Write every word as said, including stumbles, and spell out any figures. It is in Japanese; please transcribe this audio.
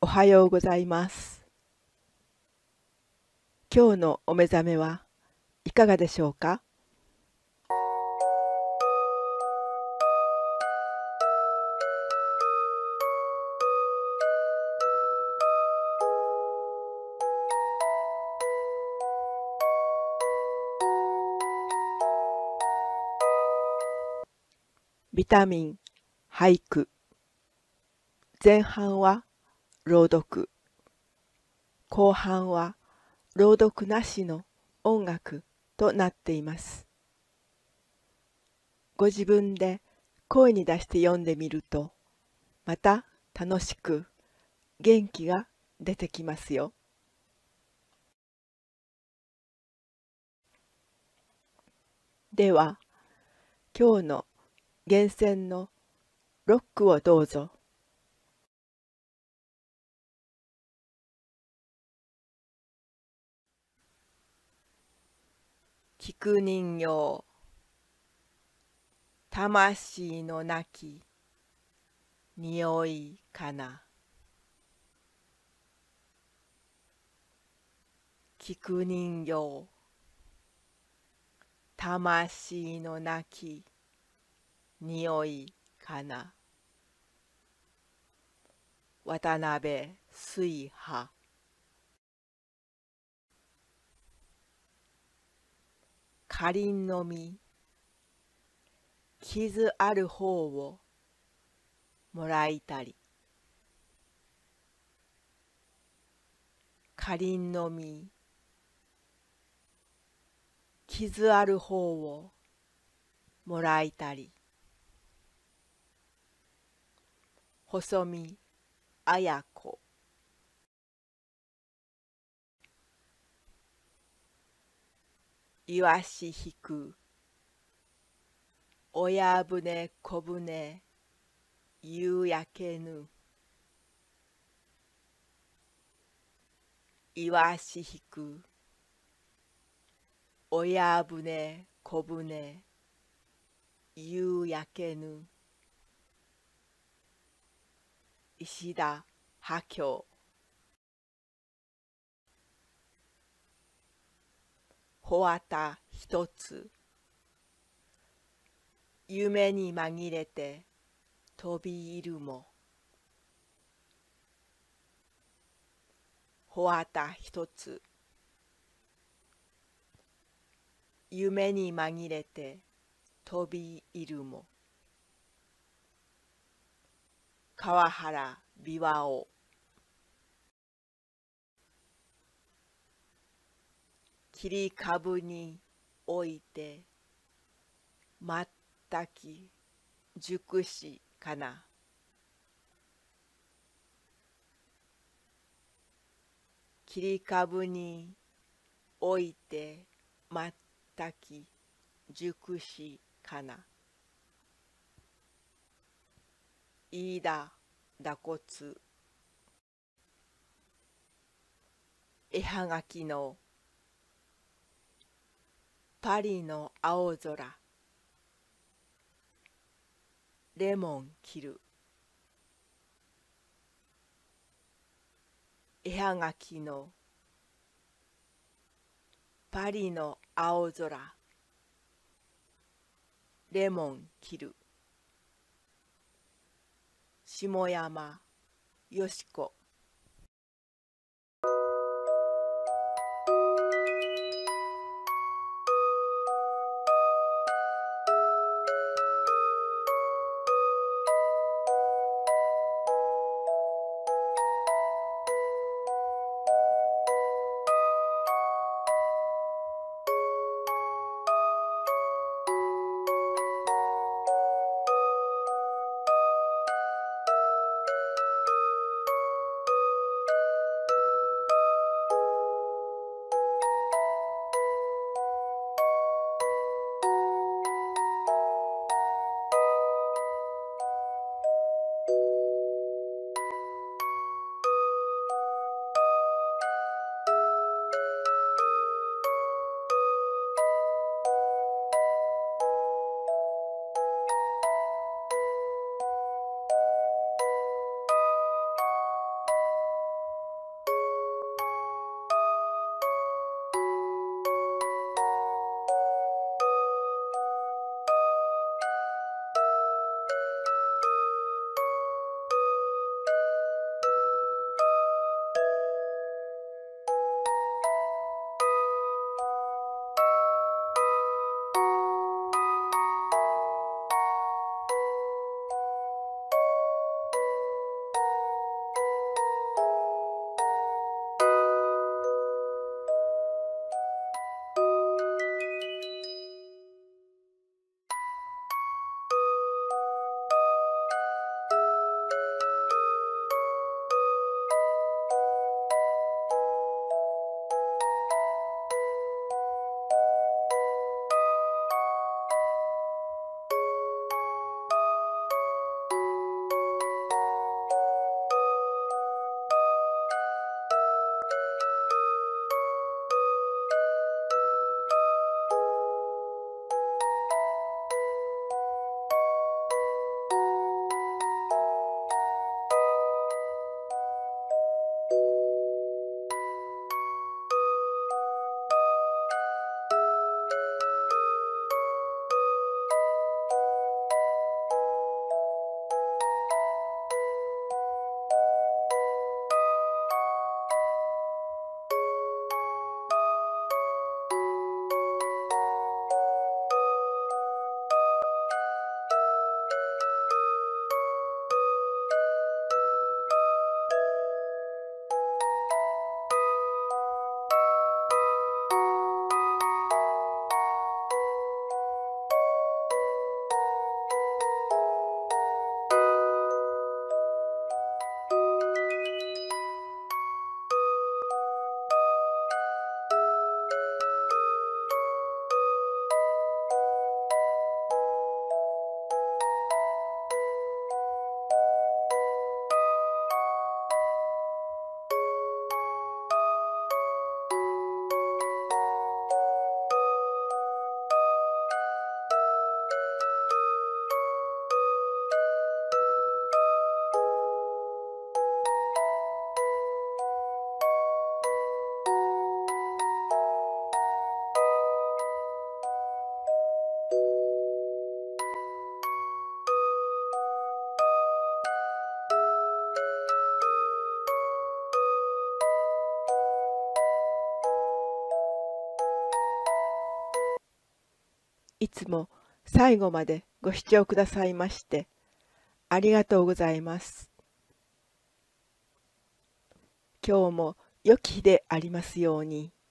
おはようございます。今日のお目覚めはいかがでしょうか。ビタミン俳句。前半は朗読、後半は朗読なしの音楽となっています。ご自分で声に出して読んでみると、また楽しく元気が出てきますよ。では、今日の厳選のロックをどうぞ。菊人形、魂のなき匂いかな。菊人形、魂のなき匂いかな。渡辺水波。かりんの実、傷ある方をもらいたり。かりんの実、傷ある方をもらいたり。細見綾子。いわし引く、親船小舟夕焼けぬ。いわし引く、親船小舟夕焼けぬ。石田波郷。穂綿一つ、夢に紛れて飛び入るも。穂綿一つ、夢に紛れて飛び入るも。川原琵琶湖。切り株に置いてまったき熟しかな。切り株に置いてまったき熟しかな。飯田打骨。絵はがきのパリの青空。レモン切る。絵はがきのパリの青空。レモン切る。下山よしこ。 いつも最後までご視聴くださいましてありがとうございます。今日も良き日でありますように。